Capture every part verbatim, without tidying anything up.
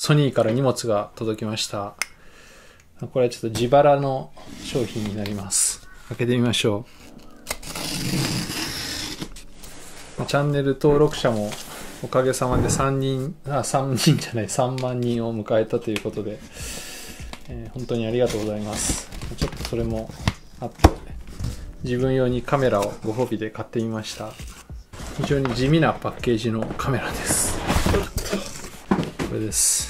ソニーから荷物が届きました。これはちょっと自腹の商品になります。開けてみましょう。チャンネル登録者もおかげさまでさんにん、あ、さんにんじゃない、さんまんにんを迎えたということで、えー、本当にありがとうございます。ちょっとそれもあって、自分用にカメラをご褒美で買ってみました。非常に地味なパッケージのカメラです。これです。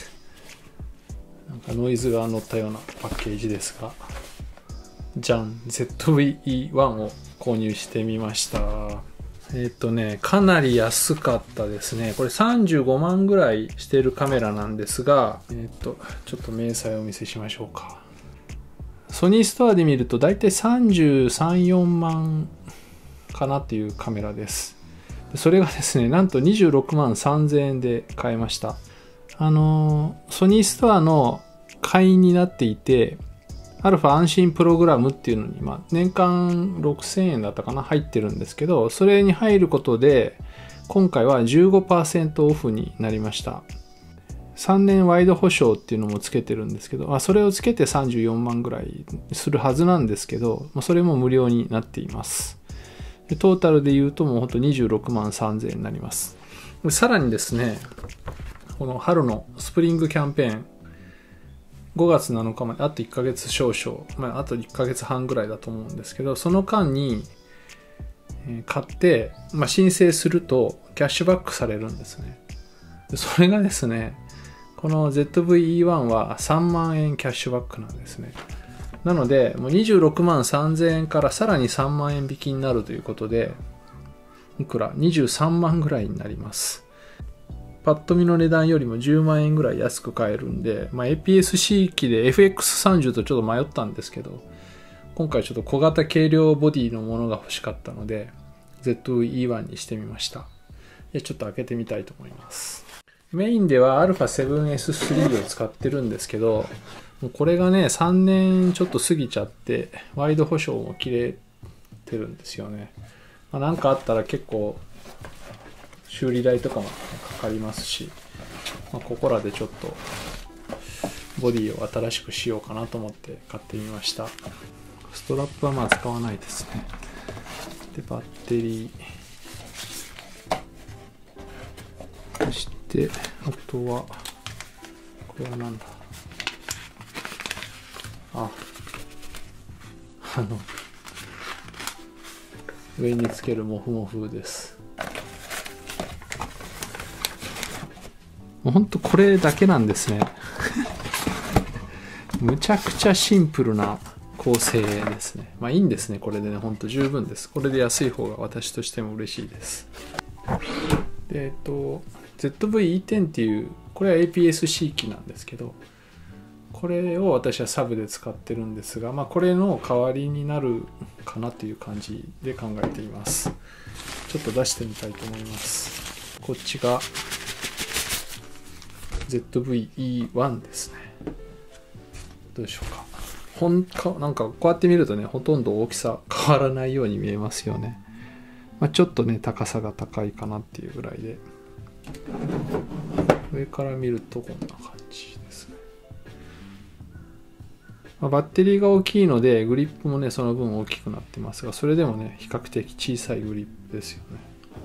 なんかノイズが乗ったようなパッケージですが、じゃん ゼットブイイーワン を購入してみました。えっとね、かなり安かったですね。これさんじゅうごまんぐらいしてるカメラなんですが、えっと、ちょっと明細をお見せしましょうか。ソニーストアで見るとだいたいさんじゅうさん、よんまんかなっていうカメラです。それがですね、なんとにじゅうろくまんさんぜんえんで買えました。あの、ソニーストアの会員になっていて、アルファ安心プログラムっていうのに、まあ、年間ろくせんえんだったかな、入ってるんですけど、それに入ることで、今回は じゅうごパーセント オフになりました。さんねんワイド保証っていうのもつけてるんですけど、まあ、それをつけてさんじゅうよんまんぐらいするはずなんですけど、まあ、それも無料になっています。でトータルで言うともうほんとにじゅうろくまんさんぜんえんになります。さらにですね、この春のスプリングキャンペーン、ごがつなのかまであといっかげつ少々、まあ、あといっかげつはんぐらいだと思うんですけど、その間に買って、まあ、申請するとキャッシュバックされるんですね。それがですね、この ゼットブイイーワン はさんまんえんキャッシュバックなんですね。なので、もうにじゅうろくまんさんぜんえんからさらにさんまんえん引きになるということで、いくら ?にじゅうさんまんぐらいになります。パッと見の値段よりもじゅうまんえんぐらい安く買えるんで、まあ、エーピーエスシー 機で エフエックスさんじゅう とちょっと迷ったんですけど、今回ちょっと小型軽量ボディのものが欲しかったので、ゼットブイイーワン にしてみました。でちょっと開けてみたいと思います。メインでは アルファセブンエススリー を使ってるんですけど、もうこれがね、さんねんちょっと過ぎちゃって、ワイド保証も切れてるんですよね。まあ、なんかあったら結構、修理代とかもかかりますし、まあ、ここらでちょっとボディを新しくしようかなと思って買ってみました。ストラップはまあ使わないですね。で、バッテリー。そして、あとは、これはなんだ。あ、あの、上につけるモフモフです。もうほんとこれだけなんですね。むちゃくちゃシンプルな構成ですね。まあいいんですね、これでね、ほんと十分です。これで安い方が私としても嬉しいです。で、えっと、ゼットブイイーテン っていう、これは エーピーエスシー 機なんですけど、これを私はサブで使ってるんですが、まあこれの代わりになるかなという感じで考えています。ちょっと出してみたいと思います。こっちが ゼットブイイーワン ですね。どうでしょうか。ほんか、なんかこうやって見るとね、ほとんど大きさ変わらないように見えますよね。まあ、ちょっとね、高さが高いかなっていうぐらいで。上から見るとこんな感じですね。まあ、バッテリーが大きいので、グリップもね、その分大きくなってますが、それでもね、比較的小さいグリップですよね。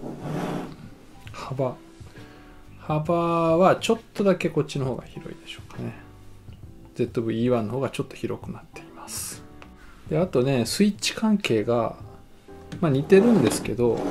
幅。幅はちょっとだけこっちの方が広いでしょうかね。ゼットブイイーワン の方がちょっと広くなっています。で、あとね、スイッチ関係が、まあ、似てるんですけど、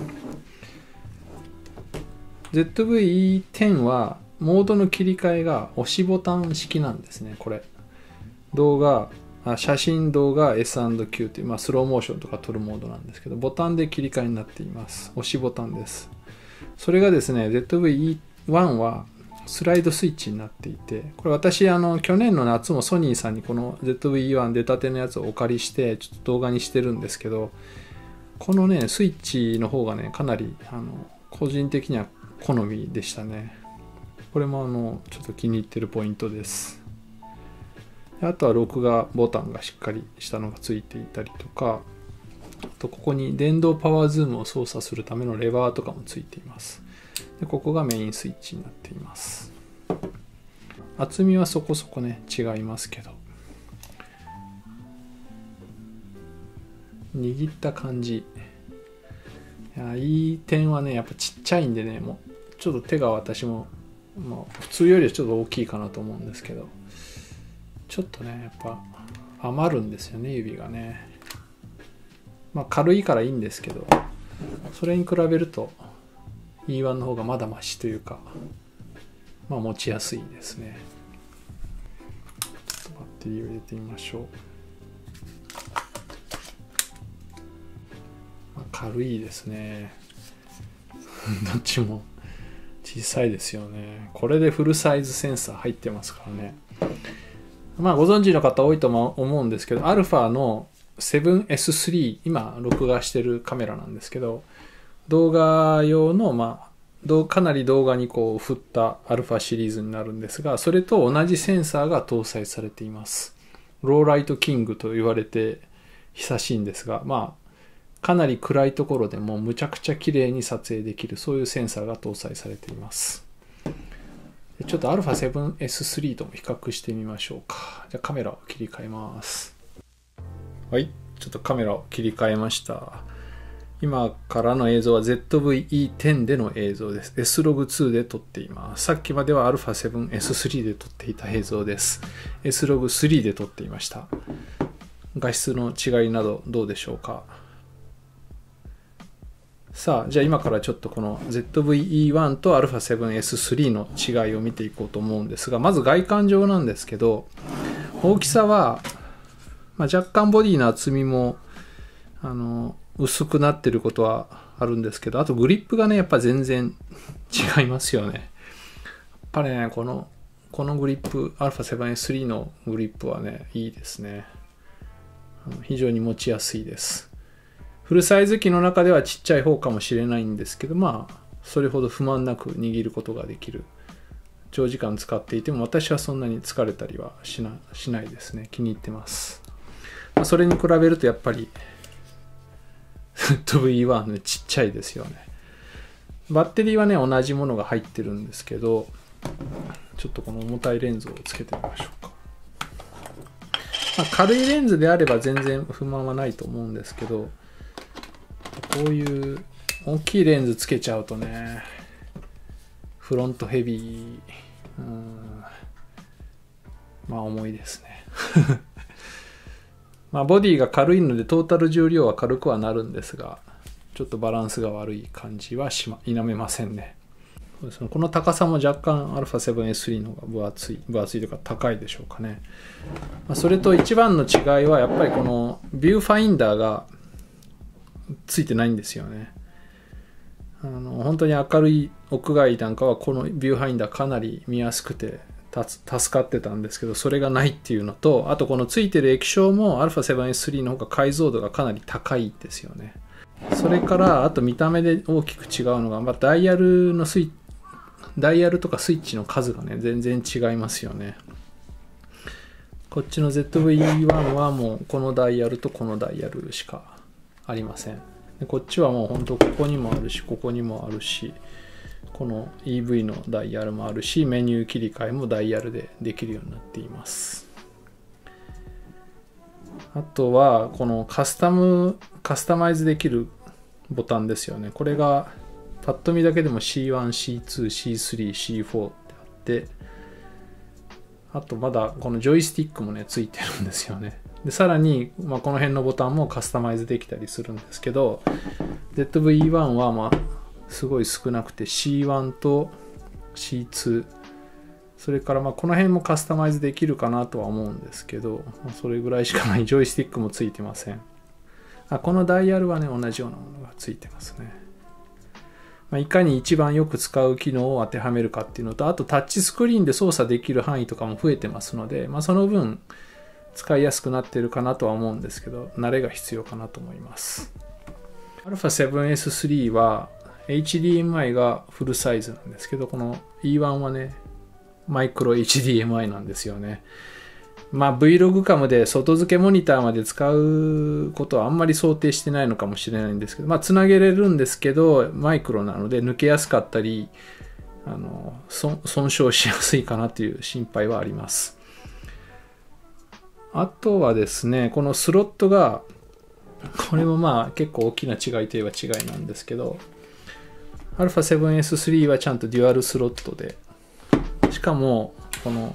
ゼットブイイーテン はモードの切り替えが押しボタン式なんですね、これ。動画、あ写真、動画、エスアンドキュー という、まあ、スローモーションとか撮るモードなんですけど、ボタンで切り替えになっています。押しボタンです。それがですね、ゼットブイイーワン はスライドスイッチになっていて、これ私、あの、去年の夏もソニーさんにこの ゼットブイイーワン 出たてのやつをお借りして、ちょっと動画にしてるんですけど、このね、スイッチの方がね、かなり、あの、個人的には好みでしたね。これもあの、ちょっと気に入ってるポイントです。あとは録画ボタンがしっかりしたのがついていたりとか、あとここに電動パワーズームを操作するためのレバーとかもついています。でここがメインスイッチになっています。 厚みはそこそこね違いますけど、握った感じ、いやいい点はねやっぱちっちゃいんでね、もうちょっと手が私も、まあ、普通よりはちょっと大きいかなと思うんですけど、ちょっとねやっぱ余るんですよね、指がね。まあ軽いからいいんですけど、それに比べると イーワン の方がまだマシというか、まあ持ちやすいですね。ちょっとバッテリーを入れてみましょう。まあ、軽いですね。どっちも小さいですよね。これでフルサイズセンサー入ってますからね。まあご存知の方多いと思うんですけど、アルファの セブンエススリー、今録画してるカメラなんですけど、動画用のまあかなり動画にこう振ったアルファシリーズになるんですが、それと同じセンサーが搭載されています。ローライトキングと言われて久しいんですが、まあかなり暗いところでもむちゃくちゃ綺麗に撮影できる、そういうセンサーが搭載されています。ちょっと アルファセブンエススリー とも比較してみましょうか。じゃあカメラを切り替えます。はい、ちょっとカメラを切り替えました。今からの映像は ゼットブイイーテン での映像です。エスログツー で撮っています。さっきまでは アルファセブンエススリー で撮っていた映像です。エスログスリー で撮っていました。画質の違いなどどうでしょうか。さあ、じゃあ今からちょっとこの ゼットブイイーワン と アルファセブンエススリー の違いを見ていこうと思うんですが、まず外観上なんですけど、大きさは、まあ、若干ボディの厚みもあの薄くなってることはあるんですけど、あとグリップがねやっぱ全然違いますよね。やっぱりねこのこのグリップ アルファセブンエススリー のグリップはねいいですね。非常に持ちやすいです。フルサイズ機の中ではちっちゃい方かもしれないんですけど、まあそれほど不満なく握ることができる。長時間使っていても私はそんなに疲れたりはしな、しないですね。気に入ってます。それに比べるとやっぱり ゼットブイイーワン ねちっちゃいですよね。バッテリーはね同じものが入ってるんですけど、ちょっとこの重たいレンズをつけてみましょうか。まあ、軽いレンズであれば全然不満はないと思うんですけど、こういう大きいレンズつけちゃうとね、フロントヘビー、うん、まあ重いですね。まあボディが軽いのでトータル重量は軽くはなるんですが、ちょっとバランスが悪い感じはしま否めませんね。そうですね、この高さも若干 アルファセブンエススリー の方が分厚い、分厚いというか高いでしょうかね。まあ、それと一番の違いはやっぱりこのビューファインダーがついてないんですよね。あの本当に明るい屋外なんかはこのビューファインダーかなり見やすくて助かってたんですけど、それがないっていうのと、あとこのついてる液晶も アルファセブンエススリー の方が解像度がかなり高いですよね。それからあと見た目で大きく違うのが、まあ、ダイヤルのスイダイヤルとかスイッチの数がね全然違いますよね。こっちの ゼットブイイーワン はもうこのダイヤルとこのダイヤルしかありません。でこっちはもう本当ここにもあるしここにもあるし、この イーブイ のダイヤルもあるし、メニュー切り替えもダイヤルでできるようになっています。あとはこのカスタムカスタマイズできるボタンですよね。これがパッと見だけでも シーワン、シーツー、シースリー、シーフォー ってあって、あとまだこのジョイスティックもねついてるんですよね。でさらに、まあ、この辺のボタンもカスタマイズできたりするんですけど、 ゼットブイイーワン はまあすごい少なくて シーワン と シーツー、 それからまあこの辺もカスタマイズできるかなとは思うんですけど、それぐらいしかない。ジョイスティックもついてません。あ、このダイヤルはね同じようなものがついてますね。まあ、いかに一番よく使う機能を当てはめるかっていうのと、あとタッチスクリーンで操作できる範囲とかも増えてますので、まあ、その分使いやすくなってるかなとは思うんですけど、慣れが必要かなと思います。アルファセブンエススリー は エイチディーエムアイ がフルサイズなんですけど、この イーワン はねマイクロ エイチディーエムアイ なんですよね。まあ Vlog カムで外付けモニターまで使うことはあんまり想定してないのかもしれないんですけど、まあつなげれるんですけどマイクロなので抜けやすかったり、 あの損傷しやすいかなという心配はあります。あとはですね、このスロットが、これもまあ結構大きな違いといえば違いなんですけど、アルファセブンエススリー はちゃんとデュアルスロットで、しかもこの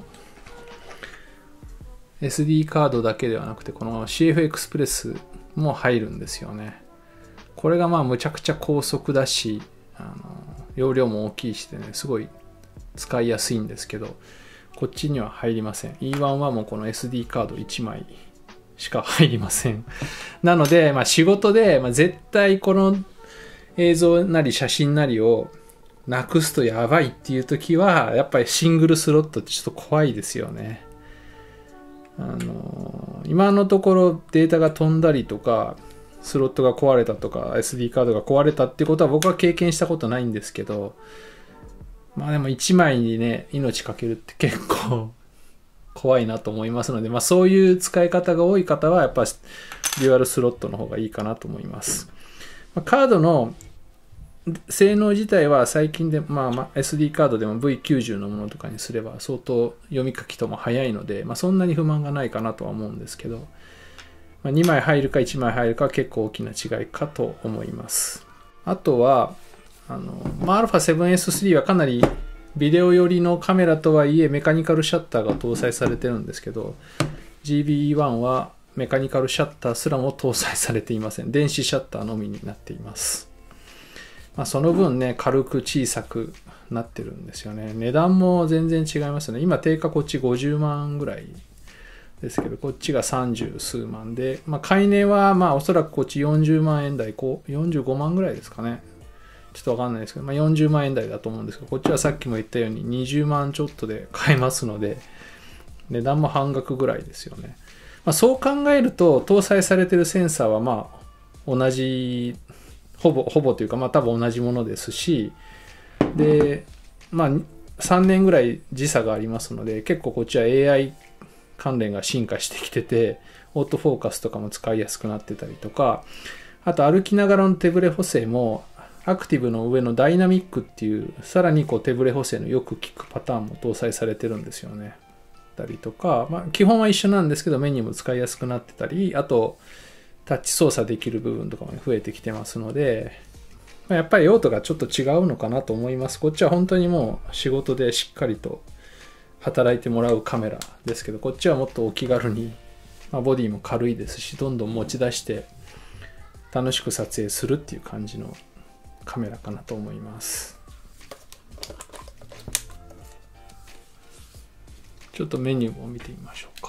エスディー カードだけではなくて、この シーエフエクスプレスも入るんですよね。これがまあむちゃくちゃ高速だし、あの容量も大きいしでね、すごい使いやすいんですけど、こっちには入りません。イーワン はもうこの エスディー カードいちまいしか入りません。なので、まあ、仕事で、まあ、絶対この映像なり写真なりをなくすとやばいっていう時は、やっぱりシングルスロットってちょっと怖いですよね。あの今のところデータが飛んだりとか、スロットが壊れたとか エスディー カードが壊れたってことは僕は経験したことないんですけど、まあでもいちまいにね命かけるって結構怖いなと思いますので、まあそういう使い方が多い方はやっぱデュアルスロットの方がいいかなと思います。カードの性能自体は最近で、まあ、まあ エスディー カードでも ブイきゅうじゅう のものとかにすれば相当読み書きとも早いので、まあ、そんなに不満がないかなとは思うんですけど、まあ、にまい入るかいちまい入るかは結構大きな違いかと思います。あとはあの、まあ、アルファセブンエススリー はかなりビデオ寄りのカメラとはいえメカニカルシャッターが搭載されてるんですけど、 ジービーワン はメカニカルシャッターすらも搭載されていません。電子シャッターのみになっています。まあ、その分ね、軽く小さくなってるんですよね。値段も全然違いますね。今定価こっちごじゅうまんぐらいですけど、こっちがさんじゅうすうまんで、まあ、買い値はまあおそらくこっちよんじゅうまんえん台、こうよんじゅうごまんぐらいですかね。ちょっとわかんないですけど、まあ、よんじゅうまんえん台だと思うんですけど、こっちはさっきも言ったようににじゅうまんちょっとで買えますので、値段も半額ぐらいですよね。まあ、そう考えると、搭載されているセンサーはまあ同じ、ほぼ、ほぼというか、まあ多分同じものですし、で、まあさんねんぐらい時差がありますので、結構こっちは エーアイ 関連が進化してきてて、オートフォーカスとかも使いやすくなってたりとか、あと歩きながらの手ぶれ補正も、アクティブの上のダイナミックっていう、さらにこう手ぶれ補正のよく効くパターンも搭載されてるんですよね。たりとか、まあ基本は一緒なんですけど、メニューも使いやすくなってたり、あと、タッチ操作できる部分とかも増えてきてますので、やっぱり用途がちょっと違うのかなと思います。こっちは本当にもう仕事でしっかりと働いてもらうカメラですけど、こっちはもっとお気軽に、まあ、ボディも軽いですし、どんどん持ち出して楽しく撮影するっていう感じのカメラかなと思います。ちょっとメニューを見てみましょうか。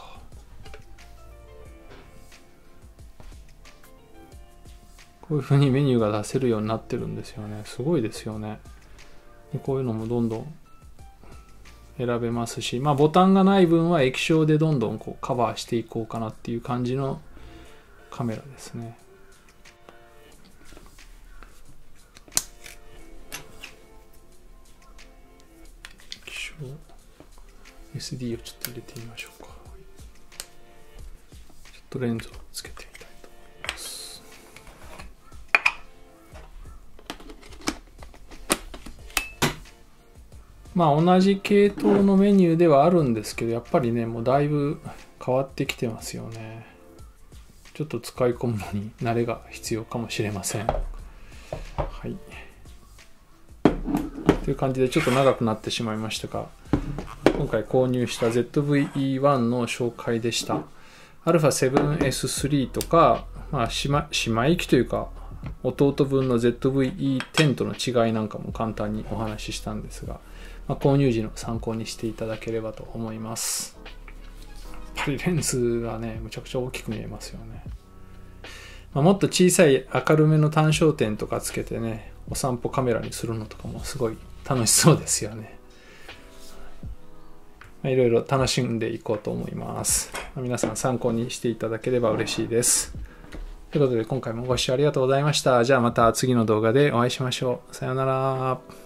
こういう風にメニューが出せるようになってるんですよね。すごいですよね。こういうのもどんどん選べますし、まあボタンがない分は液晶でどんどんこうカバーしていこうかなっていう感じのカメラですね。液晶 エスディー をちょっと入れてみましょうか。ちょっとレンズをつけてみたいと思います。まあ同じ系統のメニューではあるんですけど、やっぱりね、もうだいぶ変わってきてますよね。ちょっと使い込むのに慣れが必要かもしれません。はい。という感じでちょっと長くなってしまいましたが、今回購入した ゼットブイイーワン の紹介でした。アルファセブンエススリー とか、まあ、姉妹、姉妹機というか、弟分の ゼットブイイーテン との違いなんかも簡単にお話ししたんですが、まあ、購入時の参考にしていただければと思います。やっぱりレンズがね、むちゃくちゃ大きく見えますよね。まあ、もっと小さい明るめの単焦点とかつけてね、お散歩カメラにするのとかもすごい楽しそうですよね。まあ、いろいろ楽しんでいこうと思います。まあ、皆さん参考にしていただければ嬉しいです。ということで今回もご視聴ありがとうございました。じゃあまた次の動画でお会いしましょう。さようなら。